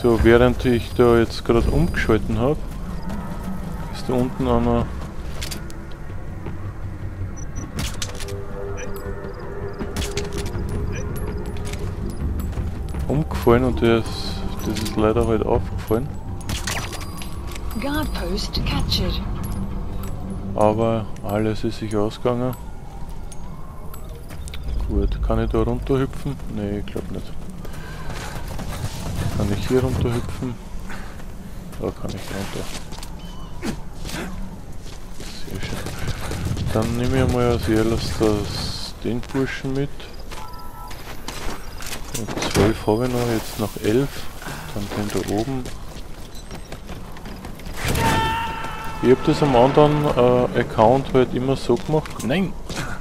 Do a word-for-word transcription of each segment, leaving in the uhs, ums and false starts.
So, während ich da jetzt gerade umgeschalten habe, ist da unten einer umgefallen und das, das ist leider halt aufgefallen. Guard post captured. Aber alles ist sich ausgegangen. Gut, kann ich da runter hüpfen? Ne, ich glaube nicht. Kann ich hier runter hüpfen? Da kann ich runter. Sehr schön. Dann nehme ich mal als erstes den Burschen mit. Und zwölf habe ich noch, jetzt noch elf. Dann den da oben. Ich habe das am anderen äh, Account halt immer so gemacht. Nein!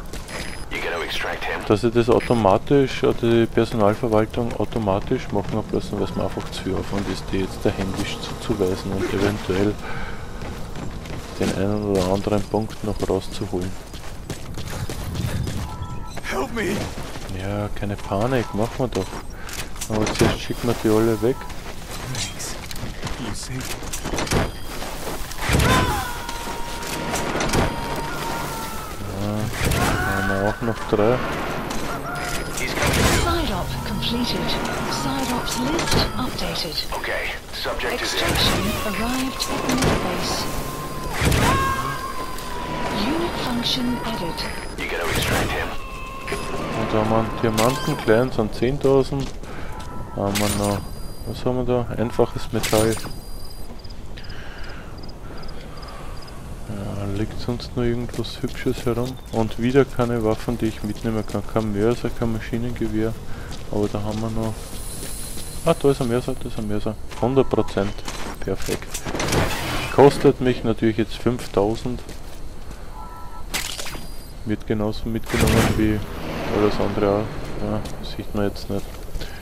Dass ich das automatisch, oder die Personalverwaltung automatisch machen habe lassen, weil es mir einfach zu viel Aufwand ist, die jetzt da händisch zuzuweisen und eventuell den einen oder anderen Punkt noch rauszuholen. Help me. Ja, keine Panik, machen wir doch. Aber zuerst schicken wir die alle weg. Thanks. You see? Ja, haben wir auch noch drei. Side op completed. Side ops list updated. Okay, subject is in. Extraction arrived at the base. Unit function added. You gotta extract him. Und da haben wir einen Diamanten, klein sind zehntausend. Haben wir noch, was haben wir da? Einfaches Metall. Ja, liegt sonst noch irgendwas Hübsches herum. Und wieder keine Waffen, die ich mitnehmen kann. Kein Mörser, kein Maschinengewehr. Aber da haben wir noch... Ah, da ist ein Mörser, da ist ein Mörser. hundert Prozent. Perfekt. Kostet mich natürlich jetzt fünftausend. Wird genauso mitgenommen wie alles andere auch. Ja, sieht man jetzt nicht.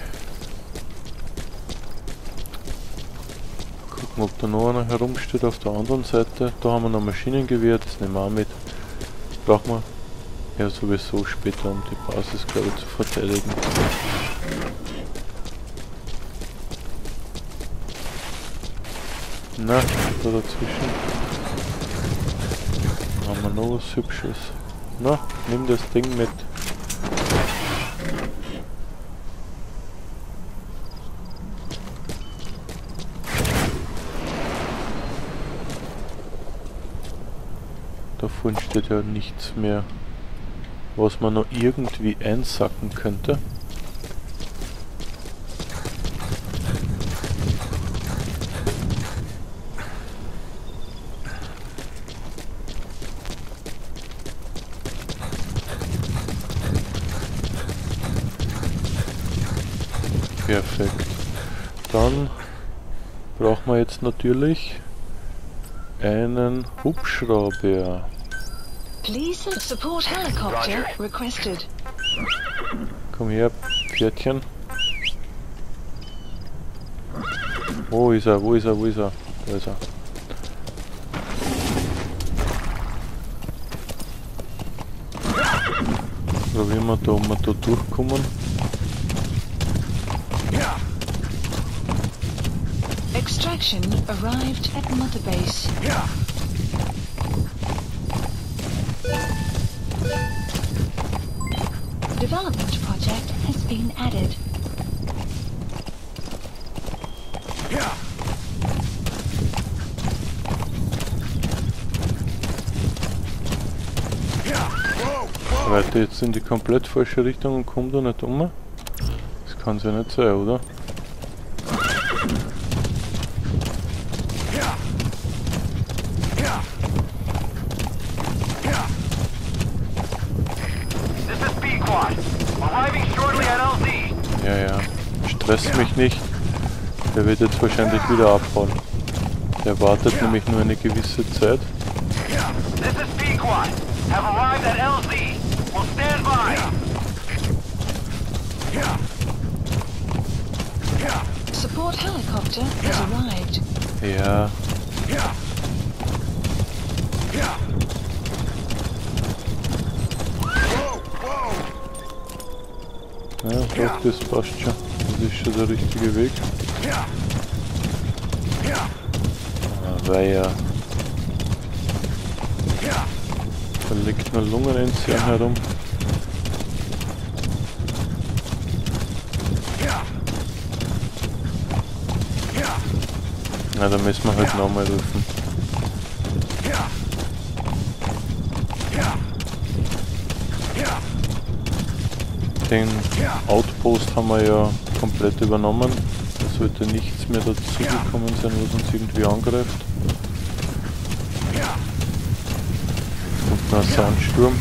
Gucken, ob da noch einer herumsteht auf der anderen Seite. Da haben wir noch Maschinengewehr, das nehmen wir auch mit. Brauchen wir ja sowieso später, um die Basis, glaube ich, zu verteidigen. Na, da dazwischen haben wir noch was Hübsches. Na, nimm das Ding mit. Da vorne steht ja nichts mehr, was man noch irgendwie einsacken könnte. Perfekt. Dann brauchen wir jetzt natürlich einen Hubschrauber. Please support helicopter requested. Komm her, Pferdchen. Wo ist er? Wo ist er? Wo ist er? Da ist er. Probieren wir da, ob wir da durchkommen. Extraction arrived at Mother Base. Development project has been added. Weiter jetzt in die komplett falsche Richtung und kommt da nicht um. Das kann es ja nicht sein, oder? Ja, ja. Stress mich nicht. Der wird jetzt wahrscheinlich wieder abhauen. Der wartet nämlich nur eine gewisse Zeit. Support helicopter has arrived. Ja. Ja, doch, das passt schon. Das ist schon der richtige Weg. Ah, Weiher. Da liegt nur Lungenentzündung herum. Na, da müssen wir halt nochmal rufen. Den Outpost haben wir ja komplett übernommen. Da sollte nichts mehr dazugekommen sein, was uns irgendwie angreift. Und ein Sandsturm.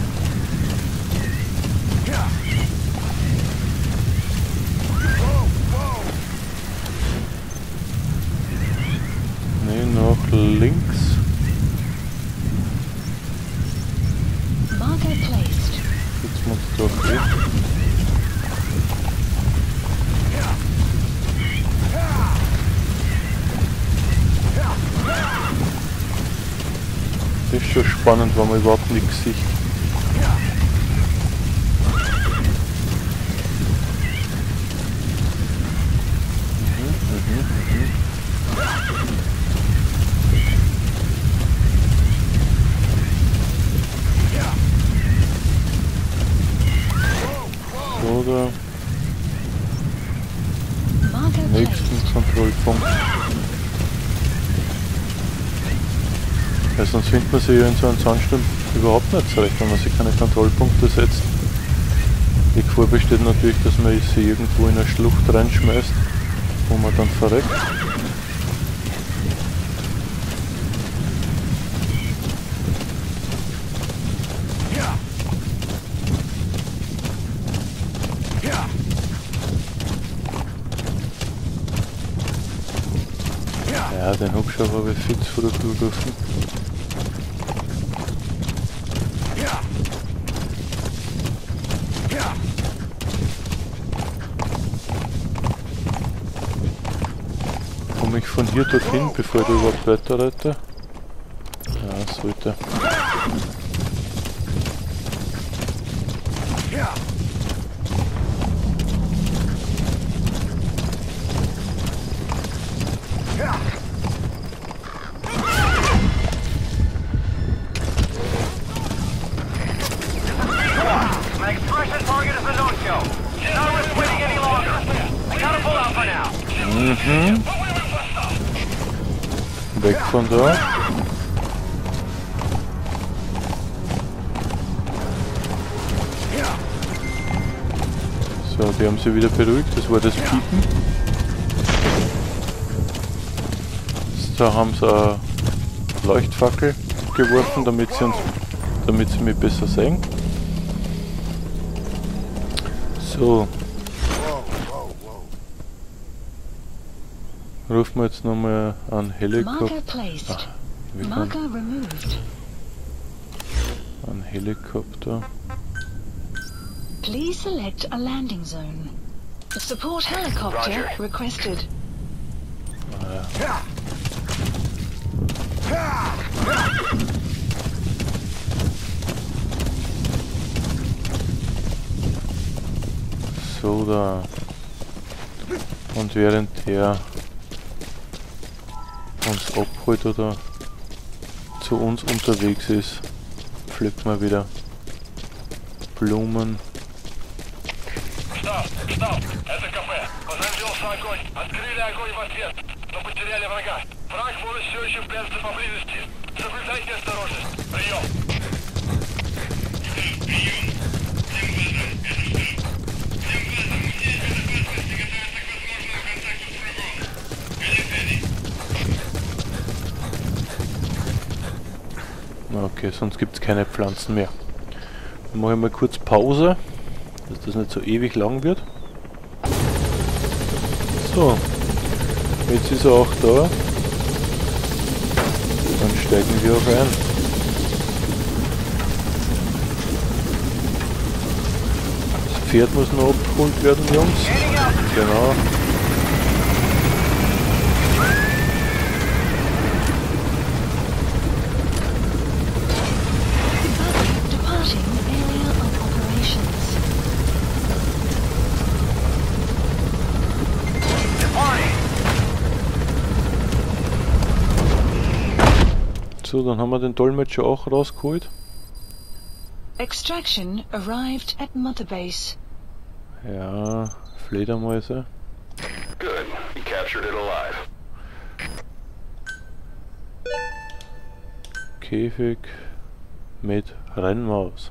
Ne, nach links. Marker placed. Jetzt muss es doch gehen. Das ist schon spannend, wenn man überhaupt nichts sieht. Mhm, mhm, mhm. So, da. Marker Nächsten placed. Kontrollpunkt. Ja, sonst findet man sich ja in so einem Sandsturm überhaupt nicht zurecht, wenn man sich keine Kontrollpunkte setzt. Die Gefahr besteht natürlich, dass man sie irgendwo in eine Schlucht reinschmeißt, wo man dann verreckt. Ja, den Hubschrauber habe ich fix vor der Tür gerufen. Komme ich von hier dorthin, bevor ich da überhaupt weiterreite? Ja, sollte. My expression target is a no-show. Not risk waiting any longer. I gotta pull out for now. Mhm. Weg von da. So, die haben sie wieder beruhigt, das war das Piepen. Da haben sie eine Leuchtfackel geworfen, damit sie, uns, damit sie mich besser sehen. So. Rufen wir jetzt nochmal einen Helikopter. Marker placed. Ach, wir Marker können removed. einen Helikopter. Please select a landing zone. Support helicopter Roger. requested. So, da. Und während der uns abholt oder zu uns unterwegs ist, pflückt man wieder Blumen. Штаб, штаб, это КП. Возразился огонь. Открыли огонь в ответ, но потеряли врага. Враг может все еще прятаться поблизости. Соблюдайте осторожность. Прием. Okay, sonst gibt es keine Pflanzen mehr. Dann mache ich mal kurz Pause, dass das nicht so ewig lang wird. So, jetzt ist er auch da. Dann steigen wir auch ein. Das Pferd muss noch abgeholt werden, Jungs. Genau. Departing area of operations. Departing. So, dann haben wir den Dolmetscher auch rausgeholt. Extraction arrived at Mother Base. Ja, Fledermäuse. Good. You captured it alive. Käfig mit Rennmaus.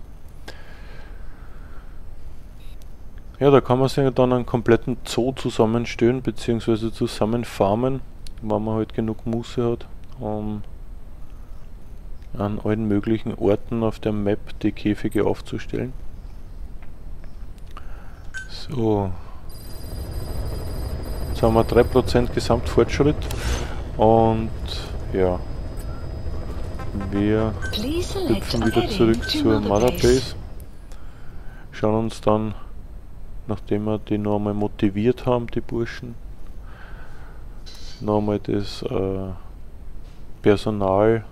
Ja, da kann man sich dann einen kompletten Zoo zusammenstellen, beziehungsweise zusammenfarmen, wenn man halt genug Muße hat, um an allen möglichen Orten auf der Map die Käfige aufzustellen. So. Jetzt haben wir drei Prozent Gesamtfortschritt und ja, wir hüpfen wieder zurück zur Mother Base. Schauen uns dann, nachdem wir die noch einmal motiviert haben, die Burschen, noch einmal das äh, Personalmanagement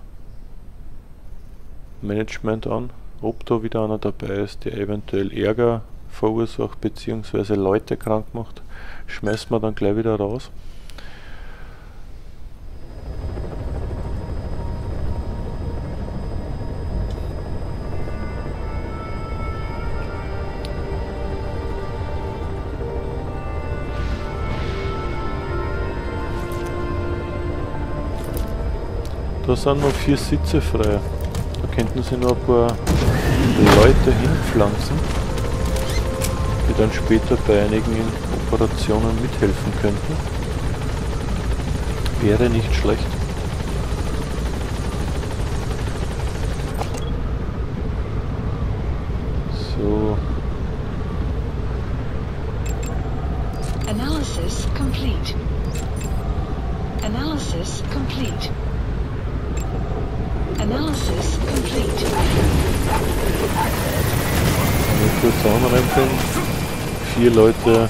an, ob da wieder einer dabei ist, der eventuell Ärger verursacht bzw. Leute krank macht. Schmeißen wir dann gleich wieder raus. Da sind noch vier Sitze frei. Da könnten sie noch ein paar Leute hinpflanzen, die dann später bei einigen Operationen mithelfen könnten. Wäre nicht schlecht. So. Analysis complete. Analysis complete. Analysis complete. Mal kurz anrempeln. Vier Leute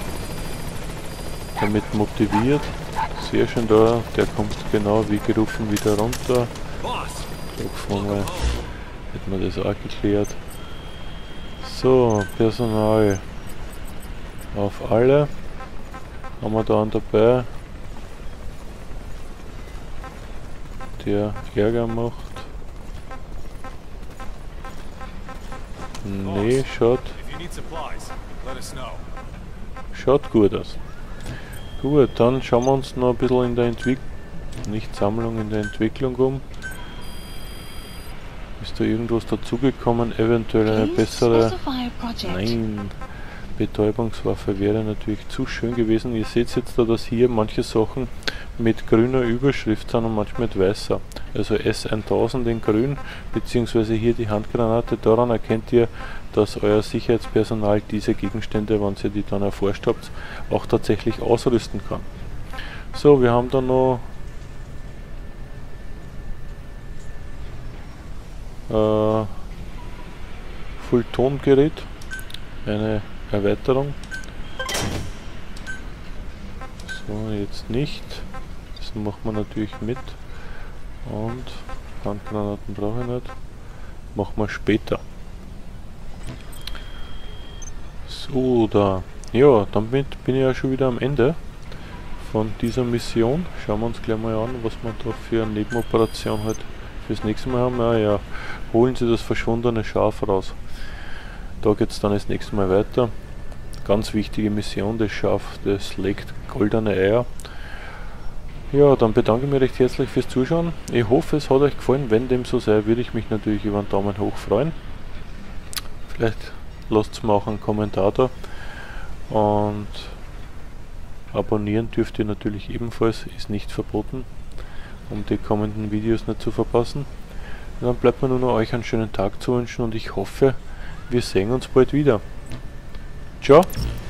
damit motiviert. Sehr schön da. Der kommt genau wie gerufen wieder runter. So, vorne hätten wir das auch geklärt. So, Personal auf alle. Haben wir da einen dabei, der Ärger macht. Nee, schaut, schaut gut aus. Gut, dann schauen wir uns noch ein bisschen in der Entwicklung, nicht Sammlung, in der Entwicklung um. Ist da irgendwas dazugekommen? Eventuell eine bessere... Nein, Betäubungswaffe wäre natürlich zu schön gewesen. Ihr seht jetzt da, dass hier manche Sachen mit grüner Überschrift sind und manchmal mit weißer. Also S tausend in grün, beziehungsweise hier die Handgranate. Daran erkennt ihr, dass euer Sicherheitspersonal diese Gegenstände, wenn ihr die dann erforscht habt, auch tatsächlich ausrüsten kann. So, wir haben da noch äh, Full-Ton-Gerät, eine Erweiterung. So, jetzt nicht. Das macht man natürlich mit. Und Handgranaten brauche ich nicht. Machen wir später. So, da. Ja, damit bin ich ja schon wieder am Ende von dieser Mission. Schauen wir uns gleich mal an, was wir da für eine Nebenoperation halt fürs nächste Mal haben. Ja, ja, holen Sie das verschwundene Schaf raus. Da geht es dann das nächste Mal weiter. Ganz wichtige Mission, das Schaf, das legt goldene Eier. Ja, dann bedanke ich mich recht herzlich fürs Zuschauen. Ich hoffe, es hat euch gefallen. Wenn dem so sei, würde ich mich natürlich über einen Daumen hoch freuen. Vielleicht lasst mir auch einen Kommentar da. Und abonnieren dürft ihr natürlich ebenfalls, ist nicht verboten, um die kommenden Videos nicht zu verpassen. Und dann bleibt mir nur noch euch einen schönen Tag zu wünschen und ich hoffe, wir sehen uns bald wieder. Ciao!